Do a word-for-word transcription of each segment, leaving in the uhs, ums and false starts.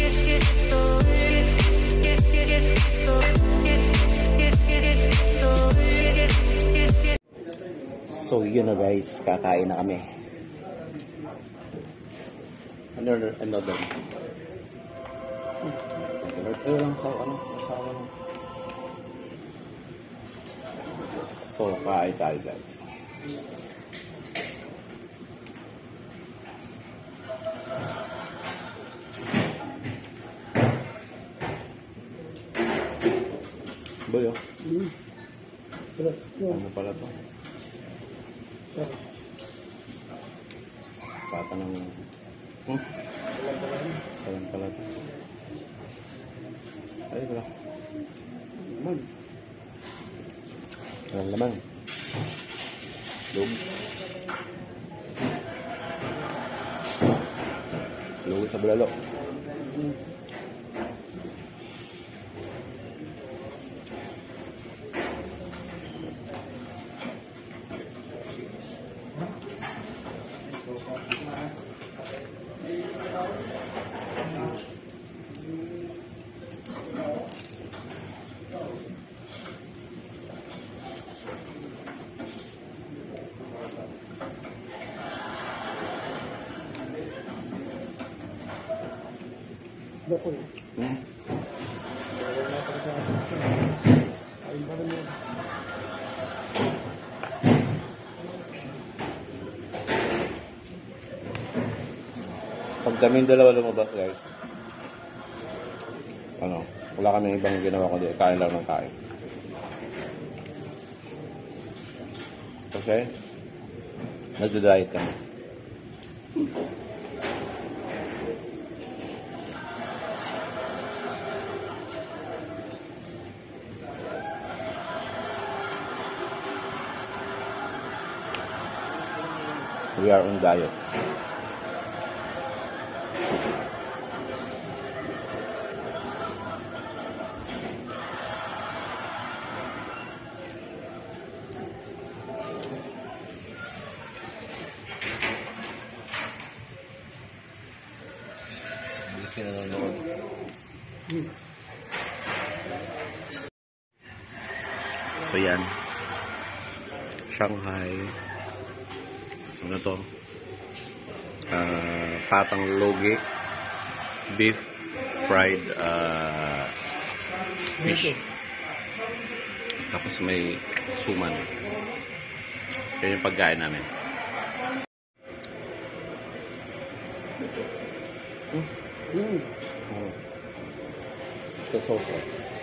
So yun na guys, kakain na kami. Another, another. Ayun lang sa ano, sa ano. So kain tayo guys. Boyo. Mm. Ano pala to? Pata ng hmm? Salang pala ito. Ay wala. Laman. Walang laman. Lug. Lug sa bulalo. Bakul. Hmm. Pag kami dalawa lumabas guys, ano, wala kami ibang ginawa kundi kain lang ng kain. Kasi nagda-diet kami. We are on diet. Hindi sila nanonood. So yan. Shanghai. Ano to? Uh, patang loge, beef fried uh, fish. Tapos may suman. Yan yung pagkain namin. Mm. Mm. Oh. Ito sauce.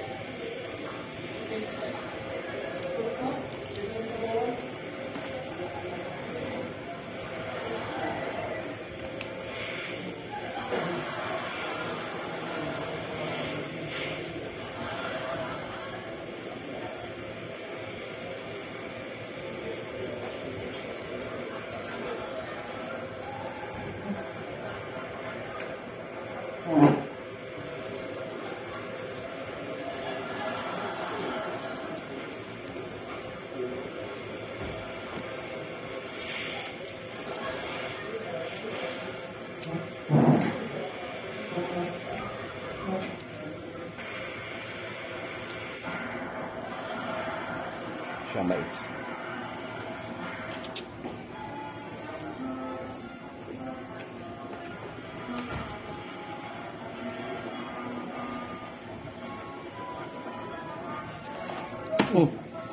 Siya mais. Oh.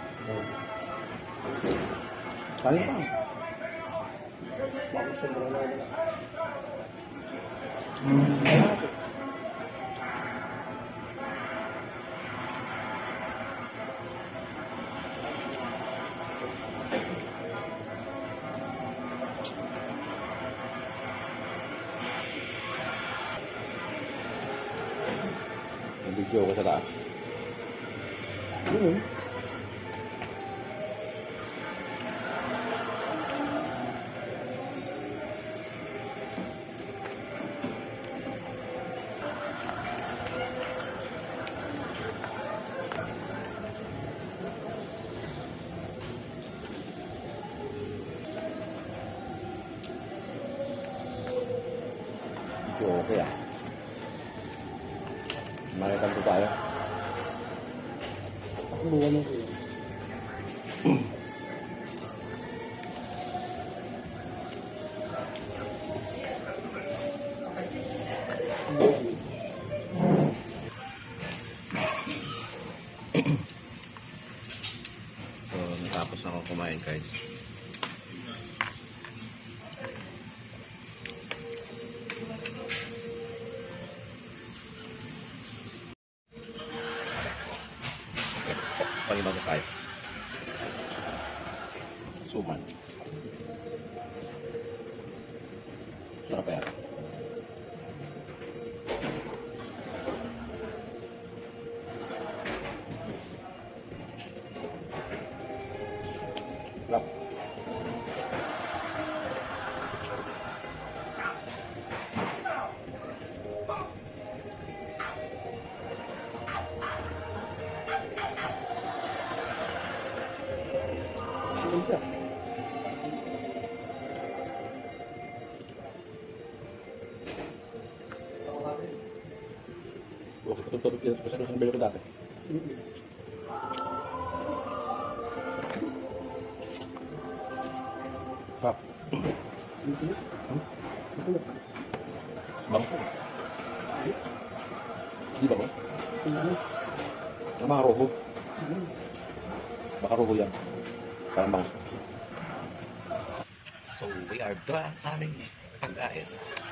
Kaya pa. Bakit sa mga na? Video ko sa taas. Mm-hmm. Video okay ah. Makikan ko tayo. Takbuhan mo kuya. So, natapos na ako kumain guys. Pag-ibang tayo. Suman. Sarap yan. Sarap. Ano siya? Okay, tutulog yun. Kasi ano bilo ko dati. Sarap. Bangso. Di ba mo? Nama roho. Baka roho yan. Parang bangso. So, we are done sa aming pagkain.